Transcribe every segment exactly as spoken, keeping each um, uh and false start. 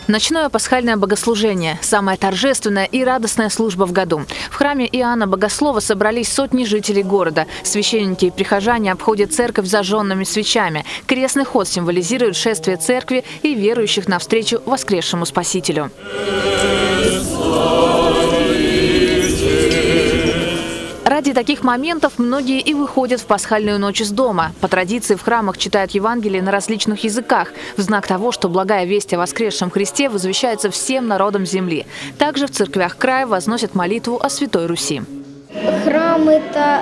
Ночное пасхальное богослужение – самая торжественная и радостная служба в году. В храме Иоанна Богослова собрались сотни жителей города. Священники и прихожане обходят церковь зажженными свечами. Крестный ход символизирует шествие церкви и верующих навстречу воскресшему Спасителю. Ради таких моментов многие и выходят в пасхальную ночь из дома. По традиции в храмах читают Евангелие на различных языках, в знак того, что благая весть о воскресшем Христе возвещается всем народам земли. Также в церквях края возносят молитву о Святой Руси. Храм – это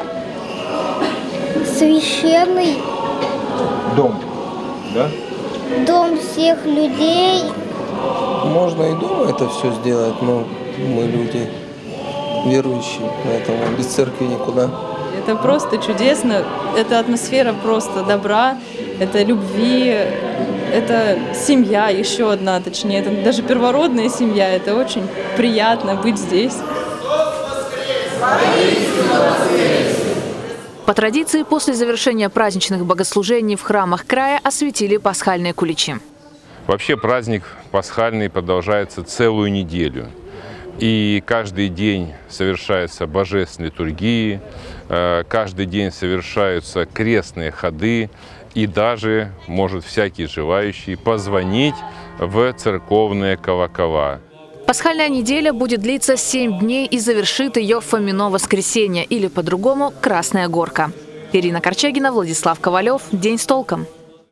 священный дом, да? Дом всех людей. Можно и дома это все сделать, но мы люди верующие, поэтому без церкви никуда. Это просто чудесно, это атмосфера просто добра, это любви, это семья, еще одна, точнее, это даже первородная семья, это очень приятно быть здесь. По традиции, после завершения праздничных богослужений в храмах края осветили пасхальные куличи. Вообще праздник пасхальный продолжается целую неделю. И каждый день совершаются божественные литургии, каждый день совершаются крестные ходы, и даже может всякий желающий позвонить в церковные колокола. Пасхальная неделя будет длиться семь дней и завершит ее Фомино воскресенье, или по-другому Красная Горка. Ирина Корчагина, Владислав Ковалев. День с толком.